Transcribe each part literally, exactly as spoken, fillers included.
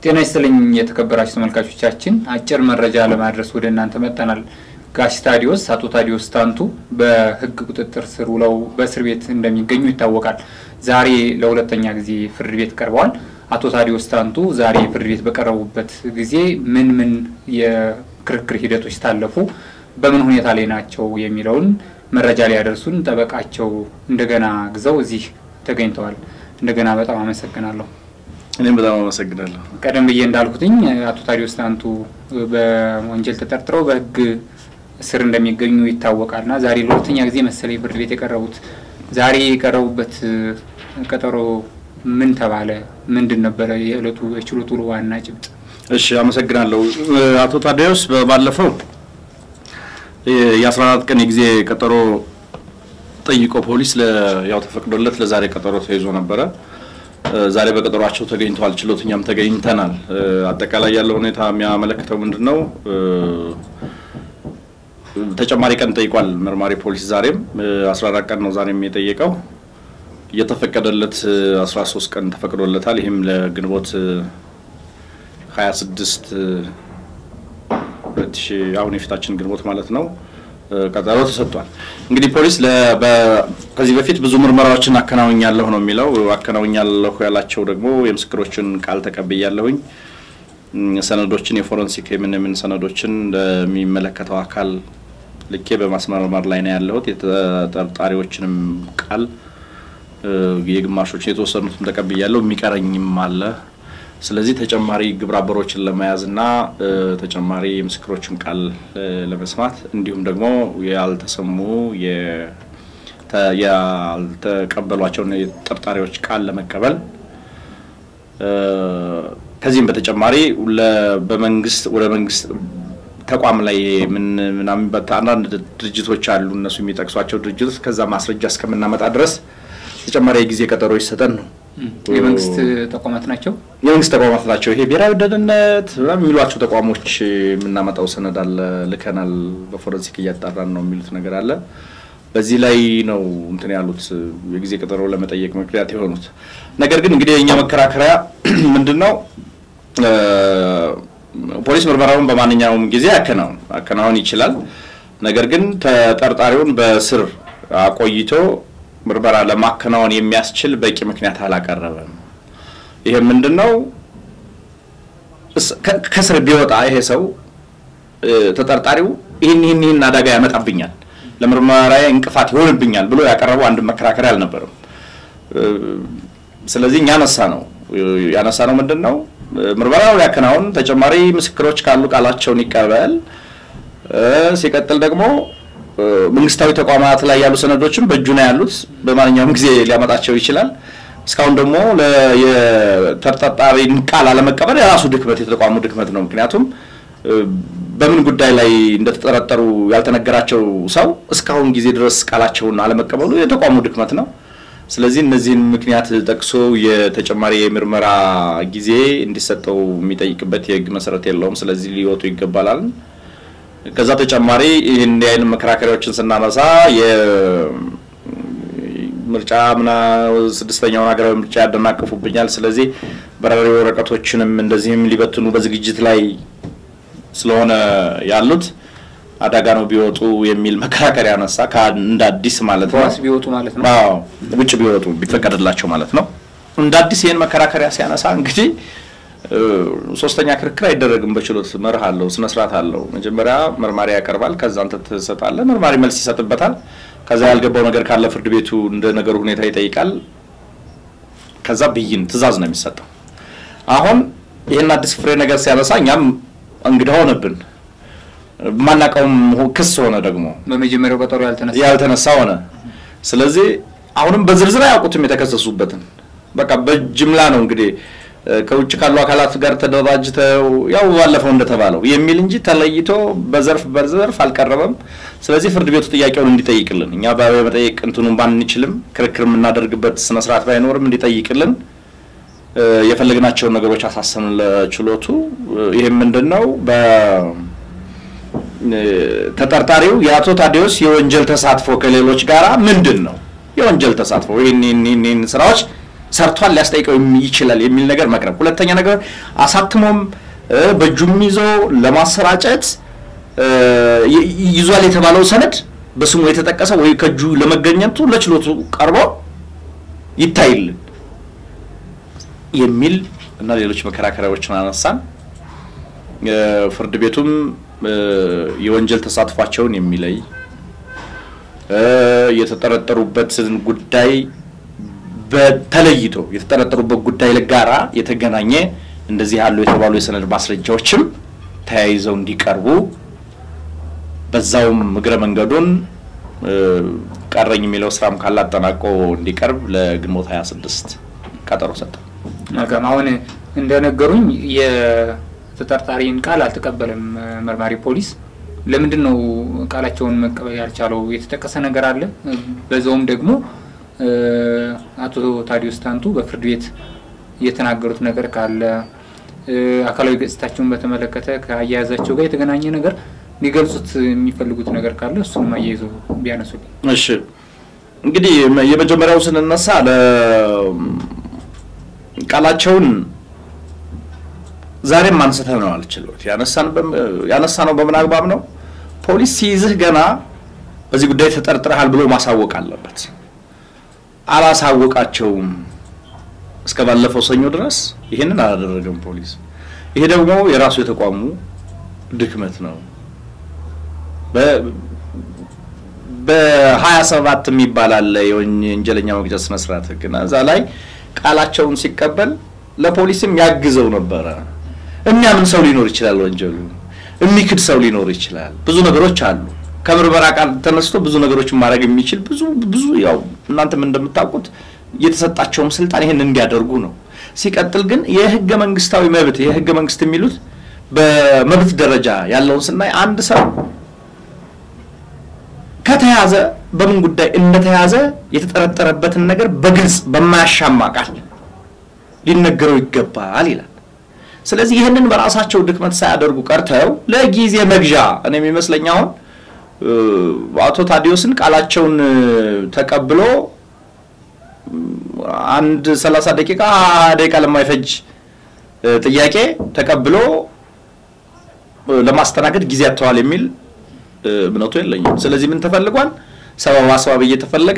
ጤና ይስጥልኝ የተከበራችሁ ተመልካቾቻችን አጭር መረጃ ለማድረስ ወደ እናንተ መጣናል። ጋሽ ታዲዮስ አቶ ታዲዮስ ታንቱ በህግ ቁጥጥር ስር ውለው በእስር ቤት እንደሚገኙ ይታወቃል። ዛሬ ለሁለተኛ ጊዜ ፍርድ ቤት ቀርበዋል። አቶ ታዲዮስ ታንቱ ዛሬ ፍርድ ቤት በቀረቡበት ጊዜ ምን ምን የክርክር ሂደቶች ታለፉ በምን ሁኔታ ላይ ናቸው የሚለውን መረጃ ላይ ያደርሱን ጠበቃቸው እንደገና ግዘው እዚህ ተገኝተዋል። እንደገና በጣም አመሰግናለሁ። እኔም በጣም አመሰግናለሁ። ቀደም ብዬ እንዳልኩትኝ አቶ ታዲዮስ ታንቱ በወንጀል ተጠርጥረው በህግ ስር እንደሚገኙ ይታወቃልና ዛሬ ለሁለተኛ ጊዜ መሰለኝ ፍርድ ቤት የቀረቡት። ዛሬ የቀረቡበት ቀጠሮ ምን ተባለ? ምንድን ነበር የዕለቱ የችሎቱ ዋና ጭብጥ? እሺ አመሰግናለሁ። አቶ ታዲዮስ ባለፈው የ14 ቀን ጊዜ ቀጠሮ ጠይቆ ፖሊስ ለያው ተፈቅዶለት ለዛሬ ቀጠሮ ተይዞ ነበር። ዛሬ በቀጠሯቸው ተገኝተዋል። ችሎትኛም ተገኝተናል። አጠቃላይ ያለው ሁኔታ የሚያመለክተው ምንድነው? ተጨማሪ ቀን ጠይቋል መርማሪ ፖሊስ። ዛሬም አስራ አራት ቀን ነው ዛሬም የጠየቀው። የተፈቀደለት አስራ ሶስት ቀን ተፈቅዶለታል። ይሄም ለግንቦት ሃያ ስድስት ሁለት ሺህ አሁን የፊታችን ግንቦት ማለት ነው ቀጠሮ ተሰጥቷል። እንግዲህ ፖሊስ ከዚህ በፊት ብዙ ምርመራዎችን አከናውኛለሁ ነው የሚለው። አከናውኛለሁ ያላቸው ደግሞ የምስክሮችን ቃል ተቀበያለሁኝ፣ ሰነዶችን የፎረንሲክ የምንምን ሰነዶችን ለሚመለከተው አካል ልኬ በማስመርመር ላይ ነው ያለሁት። የተጠርጣሪዎችንም ቃል የግማሾች የተወሰኑትን ተቀበያለሁ፣ የሚቀረኝም አለ። ስለዚህ ተጨማሪ ግብረ አበሮችን ለማያዝና ተጨማሪ የምስክሮችን ቃል ለመስማት እንዲሁም ደግሞ ያልተሰሙ ያልተቀበሏቸው የተጠርጣሪዎች ቃል ለመቀበል ከዚህም በተጨማሪ በመንግስት ወደ መንግስት ተቋም ላይ ምን ምናምን በአንዳንድ ድርጅቶች አሉ እነሱ የሚጠቅሷቸው ድርጅቶች ከዛ ማስረጃ እስከምናመጣ ድረስ ተጨማሪ ጊዜ ቀጠሮ ይሰጠን ነው። የመንግስት ተቋማት ናቸው የመንግስት ተቋማት ናቸው። ይሄ ብሔራዊ ደህንነት የሚሏቸው ተቋሞች ምናመጣው ሰነድ አለ፣ ልከናል፣ በፎረንሲክ እያጣራን ነው የሚሉት ነገር አለ። በዚህ ላይ ነው እንትን ያሉት የጊዜ ቀጠሮ ለመጠየቅ ምክንያት የሆኑት። ነገር ግን እንግዲህ የኛ መከራከሪያ ምንድነው? ፖሊስ ምርመራውን በማንኛውም ጊዜ ያከናውን አከናውን ይችላል። ነገር ግን ተጠርጣሪውን በስር አቆይቶ ምርመራ ለማከናወን የሚያስችል በቂ ምክንያት አላቀረበም። ይሄ ምንድነው? ከስር ቢወጣ ይሄ ሰው ተጠርጣሪው ይሄን ይሄን ይሄን አደጋ ያመጣብኛል፣ ለምርመራዬ እንቅፋት ይሆንብኛል ብሎ ያቀረበው አንድ መከራከሪያ አልነበረም። ስለዚህ ያነሳ ነው ያነሳ ነው ምንድነው? ምርመራው ያከናውን፣ ተጨማሪ ምስክሮች ካሉ ቃላቸውን ይቀበል፣ ሲቀጥል ደግሞ መንግስታዊ ተቋማት ላይ ያሉ ሰነዶችን በእጁ ነው ያሉት፣ በማንኛውም ጊዜ ሊያመጣቸው ይችላል። እስካሁን ደግሞ ለተጠርጣሪን ቃል አለመቀበል የራሱ ድክመት የተቋሙ ድክመት ነው። ምክንያቱም በምን ጉዳይ ላይ እንደተጠረጠሩ ያልተነገራቸው ሰው እስካሁን ጊዜ ድረስ ቃላቸውን አለመቀበሉ የተቋሙ ድክመት ነው። ስለዚህ እነዚህን ምክንያት ጠቅሶ የተጨማሪ የምርመራ ጊዜ እንዲሰጠው የሚጠይቅበት የህግ መሰረት የለውም። ስለዚህ ሊወጡ ይገባላል። ከዛ ተጨማሪ ይሄን ያይን መከራከሪያዎችን ስናነሳ የምርጫውና ስድስተኛው ሀገራዊ ምርጫ ያደናቅፉብኛል፣ ስለዚህ በራሪ ወረቀቶችንም እንደዚህም ሊበትኑ በዝግጅት ላይ ስለሆነ ያሉት አዳጋ ነው ቢወጡ የሚል መከራከሪያ አነሳ። እንደ አዲስ ማለት ነው ዋስ ቢወጡ ማለት ነው። አዎ ውጭ ቢወጡ ቢፈቀድላቸው ማለት ነው። እንደ አዲስ ይሄን መከራከሪያ ሲያነሳ እንግዲህ ሶስተኛ ክርክር አይደረግም። በችሎት መርህ አለው፣ ስነ ስርዓት አለው። መጀመሪያ መርማሪ ያቀርባል፣ ከዛ አንተ ተሰጣለህ፣ መርማሪ መልስ ይሰጥበታል። ከዛ ያልገባው ነገር ካለ ፍርድ ቤቱ እንደ ነገሩ ሁኔታ ይጠይቃል። ከዛ ብይን ትእዛዝ ነው የሚሰጠው። አሁን ይሄን አዲስ ፍሬ ነገር ሲያነሳ እኛም እንግዳ ሆነብን። ማናቀውም ክስ ሆነ ደግሞ በመጀመሪያው ቀጠሮ ያልተነሳ ያልተነሳ ሆነ። ስለዚህ አሁንም በዝርዝር ያውቁትም የተከሰሱበትን በቃ በጅምላ ነው እንግዲህ ከውጭ ካሉ አካላት ጋር ተደራጅተው ያው ባለፈው እንደተባለው የሚል እንጂ ተለይቶ በዘርፍ በዘርፍ አልቀረበም። ስለዚህ ፍርድ ቤቱ ጥያቄውን እንዲጠይቅልን እኛ በመጠየቅ እንትኑን ባንችልም ክርክር የምናደርግበት ስነ ስርዓት ባይኖርም እንዲጠይቅልን የፈለግናቸው ነገሮች አሳሰን ለችሎቱ። ይሄ ምንድነው? በተጠርጣሪው የአቶ ታዲዮስ የወንጀል ተሳትፎ ከሌሎች ጋራ ምንድነው? የወንጀል ተሳትፎ ይሄን ይሄን ስራዎች ሰርቷል ሊያስጠይቀው ይችላል የሚል ነገር መቅረብ ሁለተኛ ነገር አሳትሞም በጁም ይዞ ለማሰራጨት ይዟል የተባለው ሰነድ በስሙ የተጠቀሰው ወይ ከጁ ለመገኘቱ ለችሎቱ ቀርቦ ይታይል የሚል እና ሌሎች መከራከሪያዎችን አነሳን ፍርድ ቤቱም የወንጀል ተሳትፏቸውን የሚለይ የተጠረጠሩበት ጉዳይ በተለይቶ የተጠረጠሩበት ጉዳይ ለጋራ የተገናኘ እንደዚህ ያሉ የተባሉ የሰነድ ማስረጃዎችም ተያይዘው እንዲቀርቡ በዛውም ምግረ መንገዱን ቀረኝ የሚለው ስራም ካላጠናቆ እንዲቀርብ ለግንቦት ሃያ ስድስት ቀጠሮ ሰጠ መልካም አሁን እንደነገሩኝ የተጠርጣሪን ቃል አልተቀበለም መርማሪ ፖሊስ ለምንድነው ቃላቸውን መቀበል ያልቻለው የተጠቀሰ ነገር አለ በዛውም ደግሞ አቶ ታዲዮስ ታንቱ በፍርድ ቤት የተናገሩት ነገር ካለ አካላዊ ገጽታቸውን በተመለከተ ከአያያዛቸው ጋር የተገናኘ ነገር ሊገልጹት የሚፈልጉት ነገር ካለ እሱን ማያይዘው ቢያነሱልኝ እሺ እንግዲህ የመጀመሪያው ስንነሳ ለ ቃላቸውን ዛሬም ማንሰተው ነው አልችሎት ያነሳን ያነሳነው በምን አግባብ ነው ፖሊስ ሲይዝህ ገና በዚህ ጉዳይ ተጠርጥረሃል ብሎ ማሳወቅ አለበት አላሳወቃቸውም እስከ ባለፈው ሰኞ ድረስ ይሄንን አላደረገም ፖሊስ ይሄ ደግሞ የራሱ የተቋሙ ድክመት ነው በ በ27 የሚባላል የወንጀለኛ መቅጫ ስነ ስርዓት ግን እዛ ላይ ቃላቸውን ሲቀበል ለፖሊስም ያግዘው ነበር እኛም ሰው ሊኖር ይችላል ወንጀሉ የሚክድ ሰው ሊኖር ይችላል ብዙ ነገሮች አሉ ከምርመራ ቃል ተነስቶ ብዙ ነገሮችን ማድረግ የሚችል ብዙ ብዙ ያው እናንተም እንደምታውቁት የተሰጣቸው ስልጣን ይሄን እንዲያደርጉ ነው ሲቀጥል ግን የህገ መንግስታዊ መብት የህገ መንግስት የሚሉት በመብት ደረጃ ያለውን ስናይ አንድ ሰው ከተያዘ በምን ጉዳይ እንደተያዘ የተጠረጠረበትን ነገር በግልጽ በማያሻማ ቃል ሊነገረው ይገባል ይላል ስለዚህ ይሄንን በራሳቸው ድክመት ሳያደርጉ ቀርተው ለጊዜ መግዣ እኔ የሚመስለኛው አቶ ታዲዮስን ቃላቸውን ተቀብሎ አንድ ሰላሳ ደቂቃ ደቂቃ ለማይፈጅ ጥያቄ ተቀብሎ ለማስተናገድ ጊዜ አጥተዋል የሚል ምንቱ የለኝም ስለዚህ ምን ተፈልጓል ሰበብ አስባብ እየተፈለገ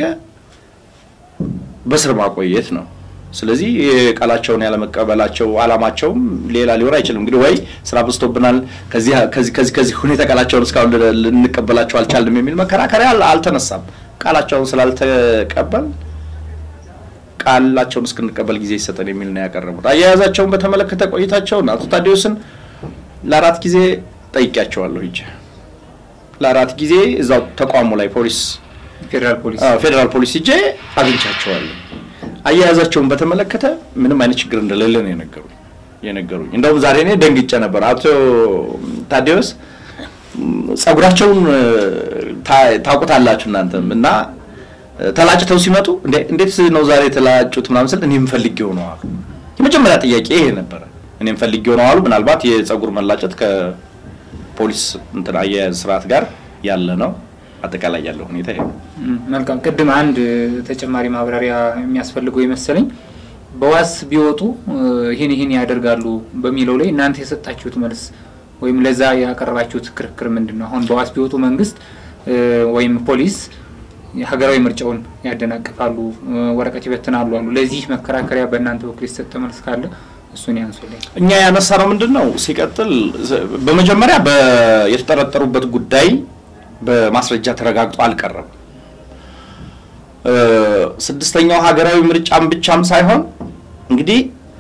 በስር ማቆየት ነው ስለዚህ ቃላቸውን ያለ መቀበላቸው አላማቸው ሌላ ሊወራ አይችልም እንግዲህ ወይ ስራ በስቶብናል ከዚህ ከዚህ ከዚህ ከዚህ ሁኔታ ቃላቸውን እስካሁን ልንቀበላቸው አልቻልንም የሚል መከራከሪያ አልተነሳም ቃላቸውን ስላልተቀበል ቃላቸውን እስክንቀበል ጊዜ ይሰጠን የሚል ነው ያቀረቡት አያያዛቸውን በተመለከተ ቆይታቸውን አቶ ታዲዮስን ለአራት ጊዜ ጠይቄያቸዋለሁ እጂ ለአራት ጊዜ እዛው ተቋሙ ላይ ፖሊስ ፌደራል ፖሊስ ፌደራል ፖሊስ እጂ አግኝቻቸዋለሁ አያያዛቸውን በተመለከተ ምንም አይነት ችግር እንደሌለ ነው የነገሩኝ የነገሩኝ እንደውም ዛሬ እኔ ደንግጬ ነበር አቶ ታዲዮስ ጸጉራቸውን ታውቁታላችሁ እናንተም እና ተላጭተው ሲመጡ እንዴ እንዴት ነው ዛሬ ተላጭቱት ምናምን ስል እኔም ፈልጌው ነው አሉ የመጀመሪያ ጥያቄ ይሄ ነበር እኔም ፈልጌው ነው አሉ ምናልባት የጸጉር መላጨት ከፖሊስ እንትን አያያዝ ስርዓት ጋር ያለ ነው አጠቃላይ ያለው ሁኔታ ይሄ መልካም ቀድም አንድ ተጨማሪ ማብራሪያ የሚያስፈልገው ይመስለኝ በዋስ ቢወጡ ይሄን ይሄን ያደርጋሉ በሚለው ላይ እናንተ የሰጣችሁት መልስ ወይም ለዛ ያቀርባችሁት ክርክር ምንድነው አሁን በዋስ ቢወጡ መንግስት ወይም ፖሊስ የሀገራዊ ምርጫውን ያደናቅፋሉ ወረቀት ይበትናሉ አሉ ለዚህ መከራከሪያ በእናንተ በኩል የሰጠ መልስ ካለ እሱን ያንሱልኝ እኛ ያነሳነው ምንድነው ሲቀጥል በመጀመሪያ የተጠረጠሩበት ጉዳይ በማስረጃ ተረጋግጦ አልቀረም ስድስተኛው ሀገራዊ ምርጫም ብቻም ሳይሆን እንግዲህ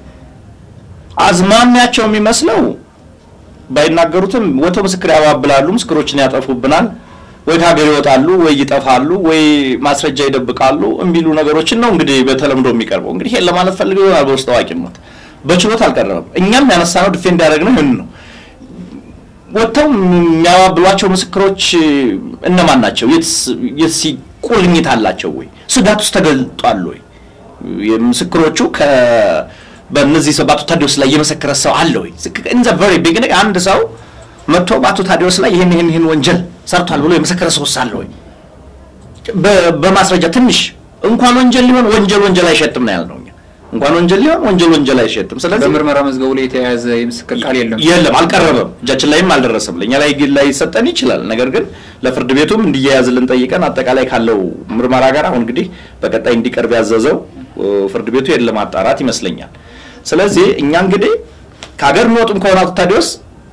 አዝማሚያቸው የሚመስለው ባይናገሩትም ወቶ ምስክር ያባብላሉ ምስክሮችን ያጠፉብናል ወይ ሀገር ይወጣሉ ወይ ይጠፋሉ ወይ ማስረጃ ይደብቃሉ እንቢሉ ነገሮችን ነው እንግዲህ በተለምዶ የሚቀርበው እንግዲህ ይሄን ለማለት ፈልገው ነው በውስጥ ታዋቂነት በችሎት አልቀረበም እኛም ያነሳነው ዲፌንድ ያደረግነው ይሄን ነው ወጥተው የሚያባብሏቸው ምስክሮች እነማን ናቸው የሲ ቁልኝት አላቸው ወይ ስጋት ውስጥ ተገልጧል ወይ የምስክሮቹ ከ በእነዚህ ሰባቱ ታዲዮስ ላይ የመሰከረ ሰው አለ ወይ in the very beginning አንድ ሰው መጥቶ ባቱ ታዲዮስ ላይ ይሄን ይሄን ይሄን ወንጀል ሰርቷል ብሎ የመሰከረ ሰው አለ ወይ በማስረጃ ትንሽ እንኳን ወንጀል ሊሆን ወንጀል ወንጀል አይሸጥም ነው ያልነው እንኳን ወንጀል ሊሆን ወንጀል ወንጀል አይሸትም ስለዚህ በምርመራ መዝገቡ ላይ የተያዘ የምስክር ቃል የለም የለም አልቀረበም እጃችን ላይም አልደረሰም ለኛ ላይ ግን ላይ ሰጠን ይችላል ነገር ግን ለፍርድ ቤቱም እንዲያያዝልን ጠይቀን አጠቃላይ ካለው ምርመራ ጋር አሁን እንግዲህ በቀጣይ እንዲቀርብ ያዘዘው ፍርድ ቤቱ የለም አጣራት ይመስለኛል ስለዚህ እኛ እንግዲህ ካገር ነው ከሆነ ታዲዮስ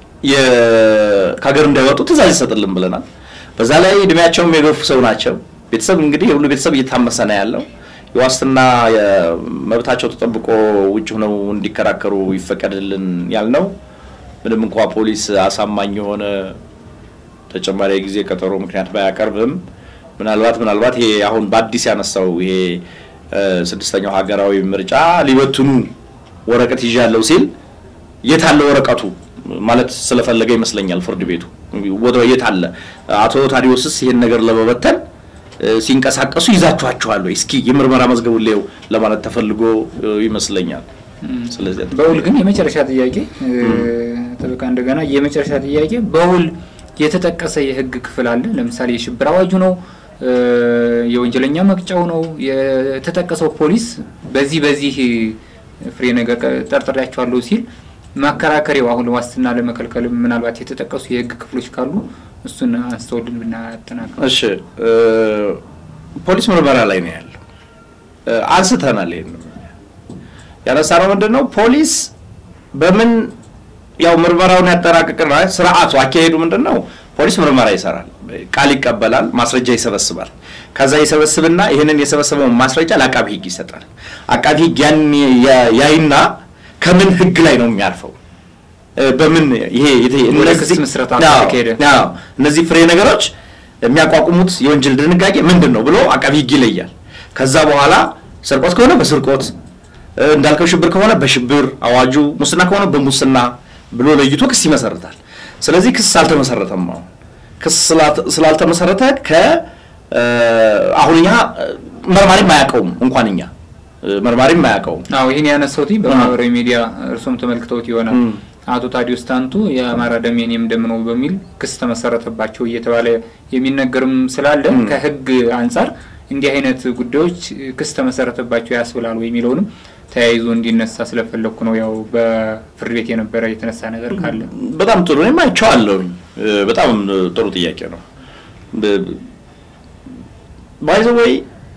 የካገር እንዳይወጡ ትዛዝ ይሰጥልን ብለናል በዛ ላይ እድሜያቸው የገፉ ሰው ናቸው ቤተሰብ እንግዲህ ሁሉ ቤተሰብ እየታመሰነ ያለው የዋስትና መብታቸው ተጠብቆ ውጭ ሆነው እንዲከራከሩ ይፈቀድልን ያልነው ምንም እንኳን ፖሊስ አሳማኝ የሆነ ተጨማሪ ጊዜ ቀጠሮ ምክንያት ባያቀርብም ምናልባት ምናልባት ይሄ አሁን በአዲስ ያነሳው ይሄ ስድስተኛው ሀገራዊ ምርጫ ሊበትኑ ወረቀት ይያለው ሲል የታለ ወረቀቱ ማለት ስለፈለገ ይመስለኛል ፍርድ ቤቱ ወደው የታለ አቶ ታዲዮስስ ይሄን ነገር ለበበተን ሲንቀሳቀሱ ይዛቻቸዋል ወይ እስኪ የምርመራ መዝገቡ ላይ ለማለት ተፈልጎ ይመስለኛል ስለዚህ በውል ግን የመጨረሻ ጥያቄ ተበቃ እንደገና የመጨረሻ ጥያቄ በውል የተጠቀሰ የህግ ክፍል አለ ለምሳሌ የሽብር አዋጁ ነው የወንጀለኛ መቅጫው ነው የተጠቀሰው ፖሊስ በዚህ በዚህ ፍሬ ነገር ጠርጥራቸዋለሁ ሲል ማከራከሪው አሁን ዋስትና ለመከልከል ምናልባት የተጠቀሱ የህግ ክፍሎች ካሉ እሱን አንስተውልን ብናጠናቀቅ እሺ ፖሊስ ምርመራ ላይ ነው ያለው አንስተናል ይሄን ያነሳነው ምንድነው ፖሊስ በምን ያው ምርመራውን ያጠናቀቀና ስርዓቱ አካሄዱ ምንድነው ፖሊስ ምርመራ ይሰራል ቃል ይቀበላል ማስረጃ ይሰበስባል ከዛ ይሰበስብና ይሄንን የሰበሰበው ማስረጃ ለአቃቢ ህግ ይሰጣል አቃቢ ህግ ያን ያይና ከምን ህግ ላይ ነው የሚያርፈው በምን ይሄ እነዚህ መስረታ ተከሄደ አዎ እነዚህ ፍሬ ነገሮች የሚያቋቁሙት የወንጀል ድንጋጌ ምንድነው ብሎ አቃቢ ህግ ይለያል ከዛ በኋላ ስርቆት ከሆነ በስርቆት እንዳልከው ሽብር ከሆነ በሽብር አዋጁ ሙስና ከሆነ በሙስና ብሎ ለይቶ ክስ ይመሰርታል ስለዚህ ክስ አልተመሰረተም ነው ክስ ስላልተመሰረተ ከ አሁንኛ መርማሪ ማያቀው እንኳንኛ መርማሪ ማያቀው አዎ ይሄን ያነሳውት በማህበራዊ ሚዲያ እርሶም ተመልክተውት ይሆናል አቶ ታዲዮስ ታንቱ የአማራ ደሜንም ደም ነው በሚል ክስ ተመሰረተባቸው እየተባለ የሚነገርም ስላለ ከህግ አንፃር እንዲህ አይነት ጉዳዮች ክስ ተመሰረተባቸው ያስብላል ወይ የሚለውንም ተያይዞ እንዲነሳ ስለፈለኩ ነው ያው በፍርድ ቤት የነበረ የተነሳ ነገር ካለ በጣም ጥሩ ነው ማይቻለው በጣም ጥሩ ጥያቄ ነው ባይ ዘ ወይ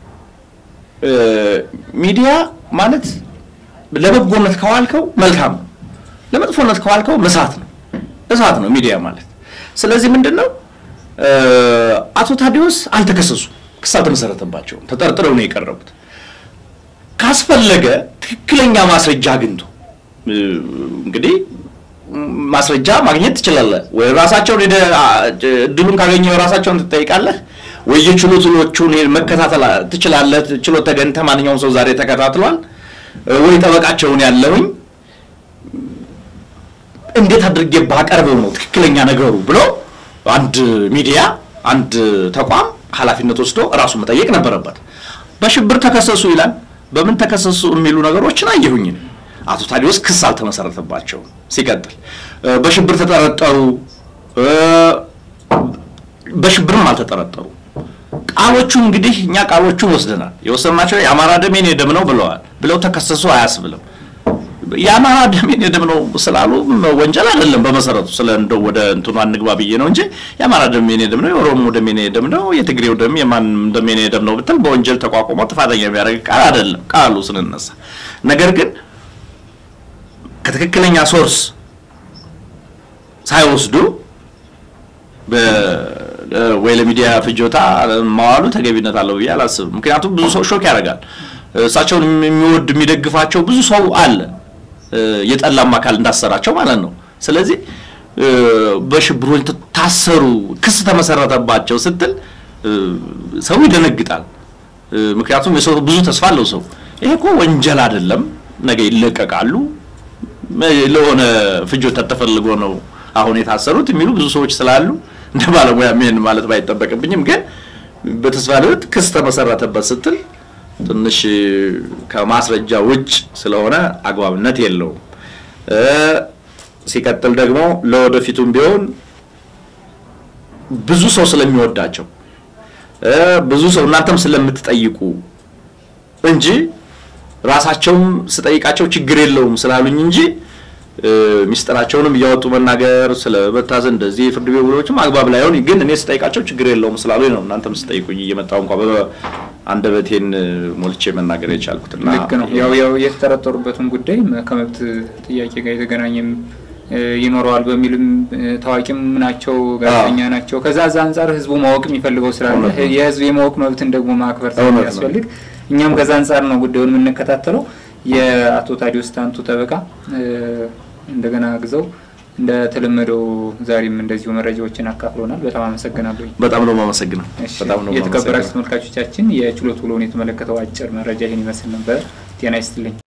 ሚዲያ ማለት ለበጎነት ከዋልከው መልካም ለመጥፎነት ከዋልከው መሳት ነው እሳት ነው ሚዲያ ማለት ስለዚህ ምንድነው አቶ ታዲዮስ አልተከሰሱ ክስ አልተመሰረተባቸው ተጠርጥረው ነው የቀረቡት ካስፈለገ ትክክለኛ ማስረጃ አግኝቶ እንግዲህ ማስረጃ ማግኘት ይችላል ወይ ራሳቸው ድሉን ካገኘው ራሳቸውን ተጠይቃለህ ወይ የችሎቱን መከታተል ትችላለህ ችሎት ተገንተ ማንኛውም ሰው ዛሬ ተከታትሏል ወይ ተበቃቸውን ያለውኝ እንዴት አድርጌ ባቀርበው ነው ትክክለኛ ነገሩ ብሎ አንድ ሚዲያ አንድ ተቋም ኃላፊነት ወስዶ ራሱ መጠየቅ ነበረበት በሽብር ተከሰሱ ይላል በምን ተከሰሱ የሚሉ ነገሮችን አየሁኝ አቶ ታዲዮስ ክስ አልተመሰረተባቸው ሲቀጥል በሽብር ተጠረጠሩ በሽብርም አልተጠረጠሩ ቃሎቹ እንግዲህ እኛ ቃሎቹን ወስደናል የወሰናቸው የአማራ ደሜን የደም ነው ብለዋል ብለው ተከሰሱ አያስብልም የአማራ ደሜን የደም ነው ስላሉ ወንጀል አይደለም በመሰረቱ ስለ እንደው ወደ እንትኑ አንግባብዬ ነው እንጂ የአማራ ደሜን የደም ነው የኦሮሞ ደሜን የደም ነው የትግሬው ደም የማን ደሜን የደም ነው ብትል በወንጀል ተቋቁሞ ጥፋተኛ የሚያደርግ ቃል አይደለም ቃሉ ስለነሳ ነገር ግን ከትክክለኛ ሶርስ ሳይወስዱ ወይ ለሚዲያ ፍጆታ ማዋሉ ተገቢነት አለው ያላስብ ምክንያቱም ብዙ ሰው ሾክ ያደርጋል እሳቸውን የሚወድ የሚደግፋቸው ብዙ ሰው አለ የጠላማ አካል እንዳሰራቸው ማለት ነው ስለዚህ በሽብሮን ታሰሩ ክስ ተመሰረተባቸው ስትል ሰው ይደነግጣል ምክንያቱም የሰው ብዙ ተስፋ አለው ሰው ይሄ እኮ ወንጀል አይደለም ነገ ይለቀቃሉ ለሆነ ፍጆታ ተፈልጎ ነው አሁን የታሰሩት የሚሉ ብዙ ሰዎች ስላሉ እንደ ባለሙያ ምን ማለት ባይጠበቅብኝም ግን በተስፋለት ክስ ተመሰረተበት ስትል ትንሽ ከማስረጃ ውጭ ስለሆነ አግባብነት የለው ሲቀጥል ደግሞ ለወደፊቱም ቢሆን ብዙ ሰው ስለሚወዳቸው ብዙ ሰው እናንተም ስለምትጠይቁ እንጂ ራሳቸውም ስጠይቃቸው ችግር የለውም ስላሉኝ እንጂ ሚስጥራቸውንም ያወጡ መናገር ስለበታዘ እንደዚህ ፍርድ ቤት ብሎችም አግባብ ላይ ሆነ ግን እኔ ስጠይቃቸው ችግር የለውም ስላሉኝ ነው እናንተም ስጠይቁኝ እየመጣው እንኳን በአንደበቴን ሞልቼ መናገር የቻልኩትና ልክ ነው ያው ያው የተጠረጠሩበትን ጉዳይ ከመብት ጥያቄ ጋር የተገናኘም ይኖራል በሚልም ታዋቂም ናቸው ጋዜጠኛ ናቸው ከዛ አንፃር ህዝቡ ማወቅ የሚፈልገው ስላለ የህዝብ የማወቅ መብትን ደግሞ ማክበር ስለሚያስፈልግ እኛም ከዛ አንፃር ነው ጉዳዩን የምንከታተለው የአቶ ታዲዮስ ታንቱ ተበቃ እንደገና ግዘው እንደ ተለመደው ዛሬም እንደዚሁ መረጃዎችን አካፍሎናል በጣም አመሰግናለሁ በጣም ነው ማመሰግናለሁ በጣም ነው የተከበራችሁ ተመልካቾቻችን የችሎት ውሎውን የተመለከተው አጭር መረጃ ይሄን ይመስል ነበር ጤና ይስጥልኝ